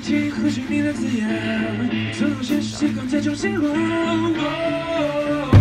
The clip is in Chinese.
情呼吸你的字眼，从现实习惯再重新活。